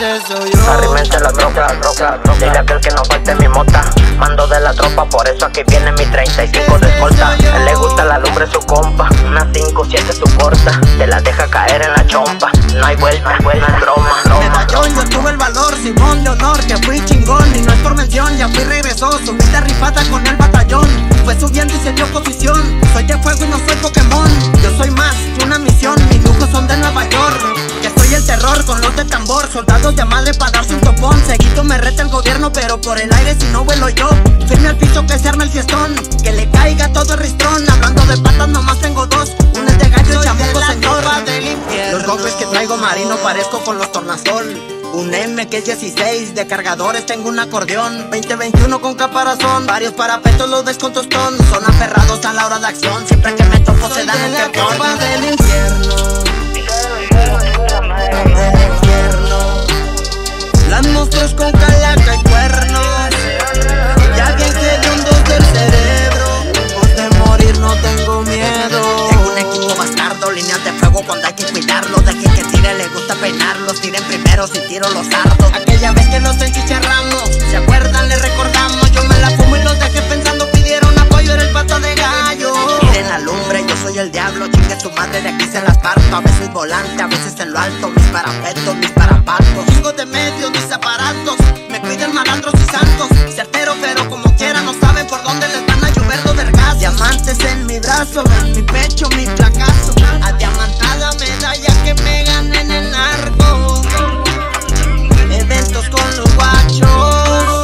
ese soy yo. Arrimense la tropa, dile a aquel que no falte mi mota. Mando de la tropa, por eso aquí viene mi 35 de escolta. A él le gusta la lumbre su compa, una 5-7 su corta. Te la deja caer en la chompa, no hay vuelta, no es broma. Medallón, yo tuve el valor, Simón de honor, que fui chingón. Y no es por mención, ya fui regresó, subí de rifata con el batallón. Fue subiendo y se dio posición, soy de fuego y no soy Pokémon. Yo soy más que una misión, mis lujos son de Nueva York. Que soy el terror con los de tambor, soldados de madre para darse un topón. Seguido me reta el gobierno, pero por el aire si no vuelo yo. Firme al piso que se arme el fiestón, que le caiga todo el ristrón. Hablando de patas nomás tengo dos, una es de gallo y chamuco señor. Los golpes que traigo marino parezco con los tornasol. Un M que es 16, de cargadores tengo un acordeón. 2021 con caparazón, varios parapetos los ves con tostón. Son aferrados a la hora de acción, siempre que me topo se dan el terror. Tropa del infierno, del infierno. Las monstruos con calaca y cuernos, ya bien hediondos del cerebro. Pues de morir no tengo miedo. Tengo un equipo bastardo, lineal de fuego cuando hay que cuidarlo. De que tire le gusta peinarlos, tiren primero si tiro los sardos. Aquella vez que los enchicharramos, ¿se acuerdan? Le recordamos, yo me la fumo y los dejé pensando, pidieron apoyo, era el pato de gallo. Miren la lumbre, yo soy el diablo, chingue su madre, de aquí se las parto. A veces volante, a veces en lo alto, mis parapetos, mis parapatos. Chingo de medios, mis aparatos, me cuidan malandros y santos. Certero pero como quiera, no saben por dónde les van a llover los vergazos. Diamantes en mi brazo, en mi pecho, mi fracaso. Adiamantada medalla que me gané en el narco. Eventos con los guachos,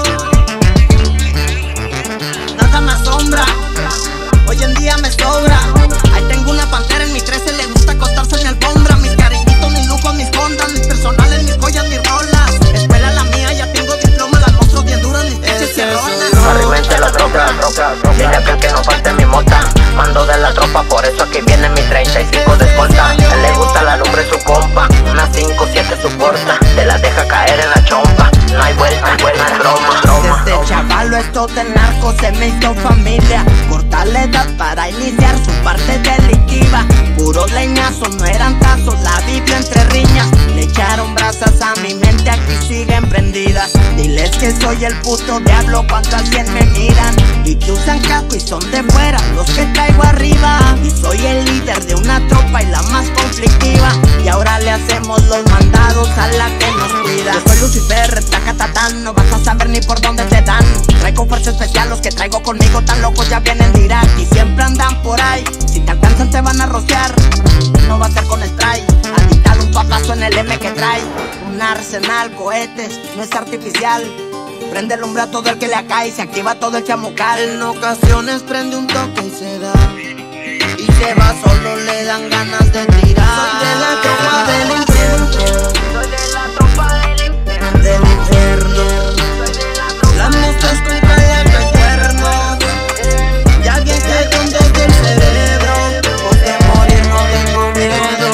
nada me asombra, hoy en día me sobra. Ahí tengo una pantera en mi 13, le gusta acostarse en mi alfombra. Mis cariñitos, mis lujos, mis fondas, mis personales, mis joyas, mis rolas. Escuela la mía, ya tengo diploma, las monstruos bien duras, mis pinches cierronas. Arrimense la tropa, dile a aquel que no falte mi mota. Mando de la tropa, por eso aquí viene mi 35 de escolta. A él le gusta la lumbre su compa, una 5-7 su corta. Te la deja caer en la chompa, no hay vuelta, no es broma. Desde chavalo esto de narco se me hizo familia. Corta la edad para iniciar su parte delictiva. Puros leñazos, no eran tazos, la Biblia entre riñas. Le echaron brasas a mi mente, aquí siguen prendidas. Diles que soy el puto diablo cuando a 100 me miran. Y que usan casco y son de fuera los que traigo arriba. Y soy el líder de una tropa y la más conflictiva. Y ahora le hacemos los mandados a la que nos cuida. Yo soy Lucifer, tacatatán, no vas a saber ni por dónde te dan. Traigo fuerza especial, los que traigo conmigo tan locos ya vienen de Irak. Y siempre andan por ahí, si te alcanzan te van a rociar. No va a ser con spray, adictado un papazo en el M que trae. Un arsenal, cohetes, no es artificial. Prende el hombre a todo el que le acae y se activa todo el chamucal. En ocasiones prende un toque y se da, y se va, solo le dan ganas de tirar. Soy de la tropa del infierno, soy de la tropa del infierno. Las monstruos con calaca y cuernos, ya bien hediondos del cerebro. Pues de morir no tengo miedo.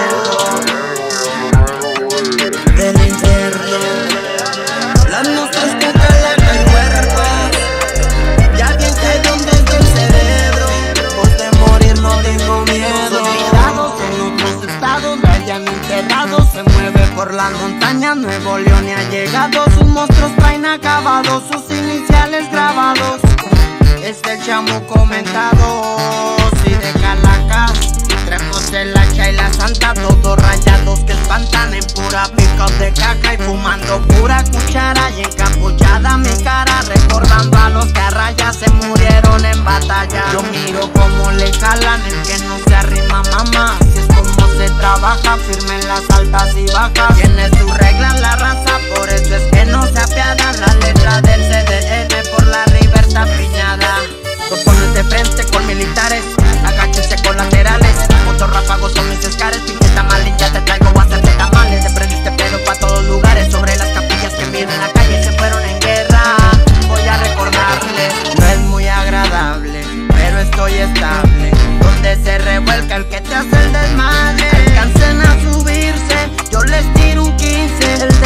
Del infierno. Las monstruos con calaca y cuernos, ya bien hediondos del cerebro. Pues de morir no tengo miedo. Olvidados en otros estados, me hayan enterrado. Se mueve por las montañas, Nuevo León y ha llegado. Sus monstruos traen acabados, sus iniciales grabados. Es el chamuco mentado, sí de Calacas. Tremos el hacha y la santa, todos rayados que espantan en pura pick-up de caca. Y fumando pura cuchara y encapuchada mi cara, recordando a los que a rayas se murieron en batalla. Yo miro como le jalan, el que no se arrima mamá. Así es como se trabaja, firme en las altas y bajas. Tiene sus reglas la raza, por eso es que no se apiadan. La letra del CDN por la Riberta Piñada. Propones de frente con militares, agáchense con laterales. Motos ráfagos son mis escares, pinche tamalín, ya te traigo a hacerte tamales. Te prendiste pero pa' todos lugares, sobre las capillas que miran en la calle se fueron en guerra. Voy a recordarles, no es muy agradable, pero estoy estable. Donde se revuelca el que te hace el desmadre. Alcancen a subirse, yo les tiro un 15.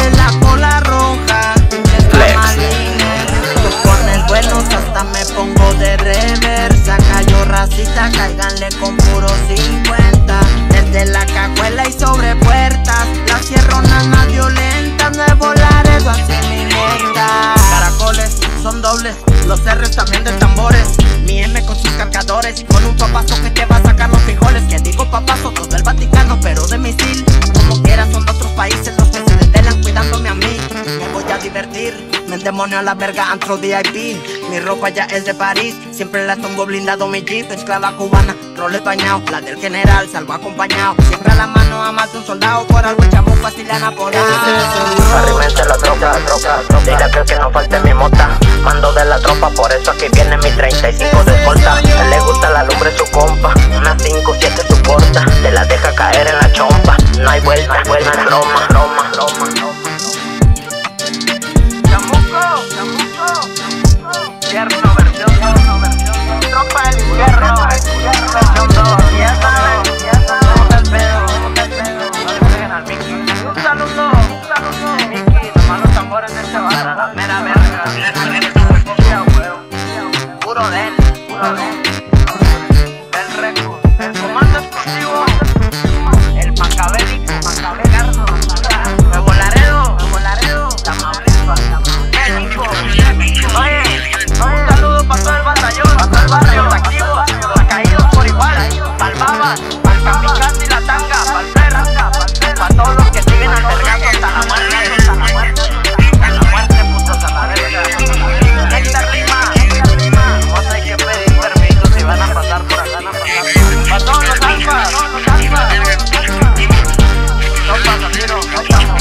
divertir. Me endemonio a la verga, antro VIP. Mi ropa ya es de París, siempre la tengo blindado mi jeep. Esclava cubana, roles bañado, la del general, salvo acompañado. Siempre a la mano a más de un soldado, por algo echamos pastilla Napoleón. Arrimente la tropa, dile que no falte mi mota. Mando de la tropa, por eso aquí viene mi 35 de escolta. A él le gusta la lumbre su compa, una 5-7 su corta. Te la deja caer en la chompa, no hay vuelta, no es broma. Infierno versión 2, tropa del infierno, versión 2. Ya saben, vamos al pedo, no le peguen al Mickey. Un saludo, Mickey, nomás los tambores de este bar a la mera verga. Puro de él, del récord, el comando explosivo, el macabélico, Nuevo Laredo, Tamaulipas, México. Oye, un saludo para todo el batallón, para todo el barrio, los activos, los caídos por igual, pa'l babas, pa'l capicán y la tanga, pa'l perra, pa' todos los que siguen albergando hasta la muerte, putos a la verga. Esta rima, vos hay que pedir permiso si van a pasar por acá, pa' todos los alfas, no pasa tiro, no estamos.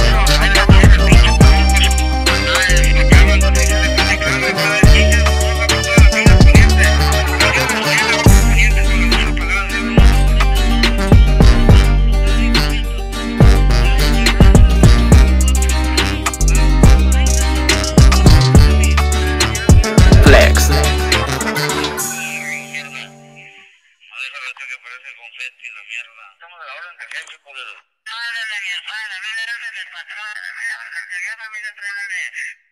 Flex. No deja de que parece confeti la mierda. Estamos a la orden de jefe, culero. No, de mi espalda, no le das de mi patrón. Ya también entrenarle.